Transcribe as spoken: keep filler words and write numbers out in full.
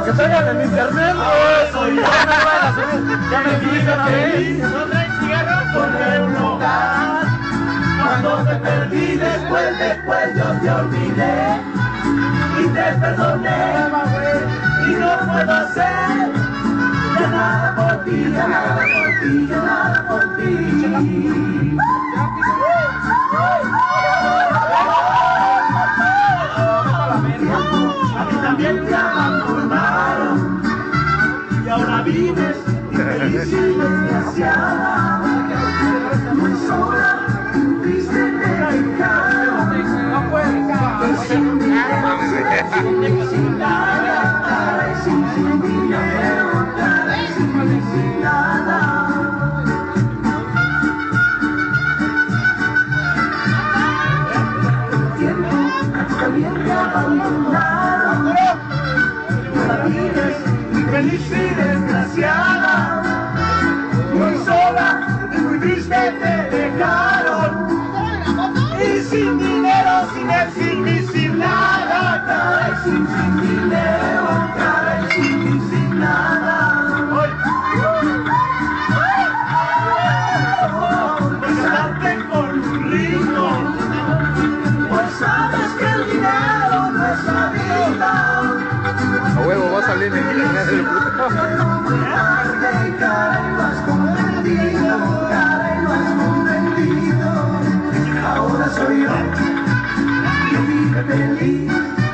que traigan en internet. Oh, soy ya me voy a subir. Ya me dije una vez. ¿No traen cigarros? Porque un lugar. Cuando te perdí, después, después yo te olvidé. Y te perdoné. Y no puedo hacer ya nada por ti, ya nada por ti, ya nada por ti. A ti también te abandonaron y ahora vives infeliz y desgraciada. Muy sola, triste te dejaron. Sin dinero, sin nada, cara y sin dinero, cara y sin nada. También te abandonaron. Ahora vives infeliz y desgraciada. Muy sola y muy triste te dejaron. Y sin dinero, sin éxito y sin nada. Cara y sin, sin dinero, cara y sin, y sin nada. Casarte con un rico, pues sabes que el dinero no es la vida. A huevo, va a salir en internet el puto. Cara y lo has comprendido, cara y lo has comprendido. Ahora soy yo, yo vive feliz.